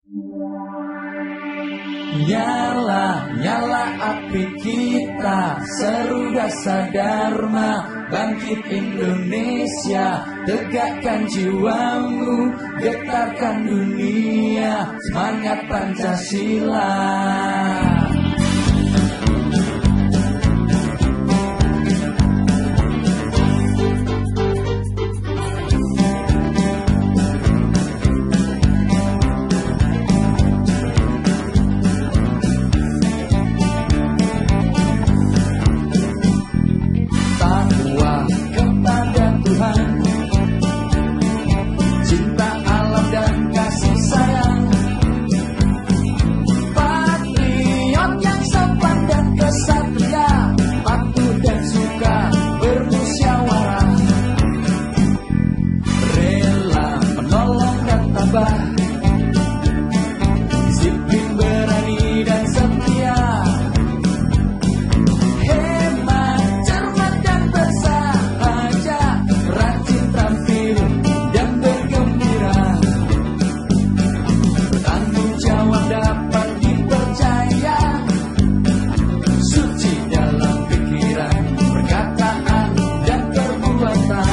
Nyala, nyala api kita, seru dasa dharma, bangkit Indonesia, tegakkan jiwamu, getarkan dunia, semangat Pancasila. Disiplin, berani dan setia, hemat, cermat dan bersahaja, rajin, terampil dan bergembira, bertanggung jawab, dapat dipercaya, suci dalam pikiran, perkataan dan perbuatan.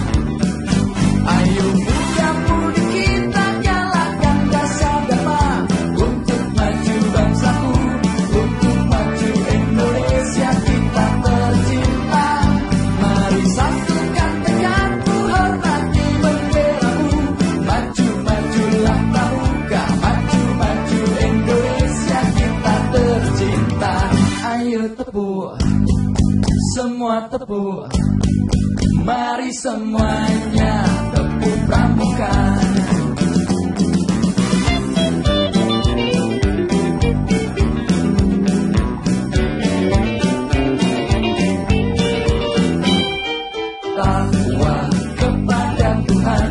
Ayo muda-mudi kita galakan dasa dharma untuk maju bangsaku, untuk maju Indonesia kita tercinta. Mari satukan tekadku, hormati benderamu, maju-majulah pramuka, maju-maju Indonesia kita tercinta. Ayo tepuk, semua tepuk, mari semuanya tepuk pramuka. Takwa kepada Tuhan,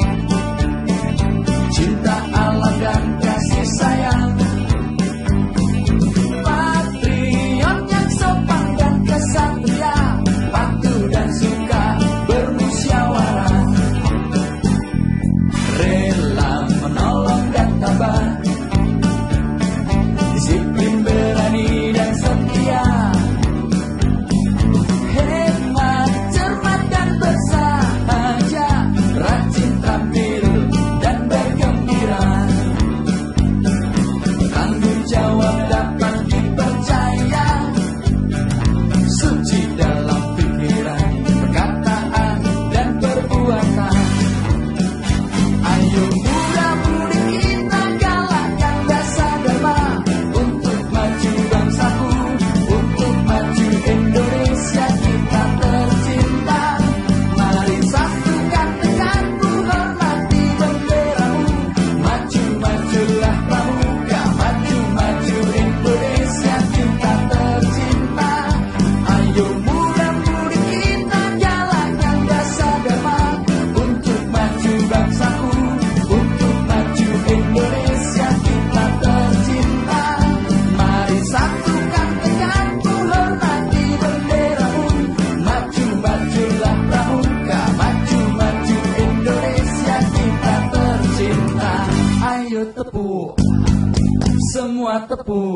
cinta alam dan kasih sayang, patriot yang sopan dan kesatria, patuh dan suka bermusyawarah, rela menolong dan tabah, disiplin, berani dan setia, hemat, cermat dan bersahaja, rajin, terampil dan bergembira, tanggung jawab, dapat dipercaya, suci dalam pikiran, perkataan dan perbuatan. Ayo muda-mudi kita galakan dasa dharma untuk maju bangsaku, untuk maju Indonesia kita tercinta. Mari satukan tekadku, hormati benderamu, maju-majulah pramuka, maju-maju Indonesia kita tercinta. Ayo muda-mudi kita galakan dasa dharma untuk maju bangsaku, untuk maju Indonesia kita tercinta. Mari satukan tekadku, hormati benderamu, maju-majulah pramuka, maju-maju Indonesia kita tercinta. Ayo tepuk, semua tepuk,